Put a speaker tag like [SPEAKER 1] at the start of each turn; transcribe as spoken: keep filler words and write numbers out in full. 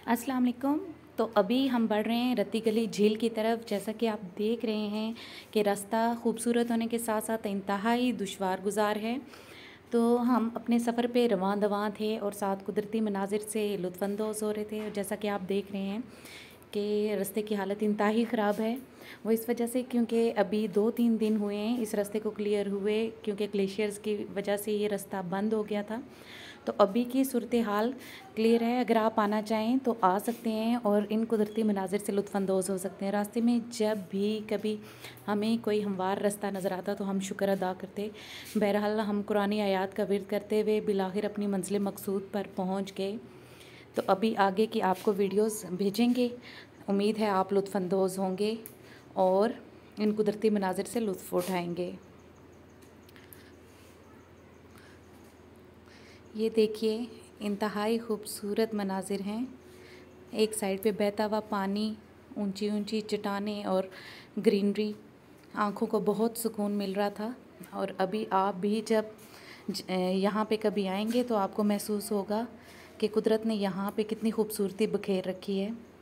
[SPEAKER 1] अस्सलाम वालेकुम। तो अभी हम बढ़ रहे हैं रत्ती गली झील की तरफ। जैसा कि आप देख रहे हैं कि रास्ता खूबसूरत होने के साथ साथ इंतहाई दुश्वार गुजार है। तो हम अपने सफ़र पे रवां दवां थे और साथ कुदरती मनाजिर से लुत्फ़अंदोज़ हो रहे थे। और जैसा कि आप देख रहे हैं कि रास्ते की हालत इंतहाई ख़राब है। वो इस वजह से क्योंकि अभी दो तीन दिन हुए हैं इस रास्ते को क्लियर हुए, क्योंकि ग्लेशियर्स की वजह से ये रास्ता बंद हो गया था। तो अभी की सूरत हाल क्लियर है। अगर आप आना चाहें तो आ सकते हैं और इन कुदरती मनाजिर से लुत्फ़अंदोज़ हो सकते हैं। रास्ते में जब भी कभी हमें कोई हमवार रास्ता नज़र आता तो हम शुक्र अदा करते। बहरहाल हम कुरानी आयात का विर्द करते हुए बिलाखिर अपनी मंज़िल मकसूद पर पहुंच गए। तो अभी आगे की आपको वीडियोस भेजेंगे। उम्मीद है आप लुत्फ़अंदोज़ होंगे और इन कुदरती मनाजिर से लुत्फ़ उठाएंगे। ये देखिए, इंतहाई खूबसूरत मनाजिर हैं। एक साइड पे बहता हुआ पानी, ऊंची ऊंची चट्टानें और ग्रीनरी, आँखों को बहुत सुकून मिल रहा था। और अभी आप भी जब यहाँ पे कभी आएंगे तो आपको महसूस होगा कि कुदरत ने यहाँ पे कितनी खूबसूरती बखेर रखी है।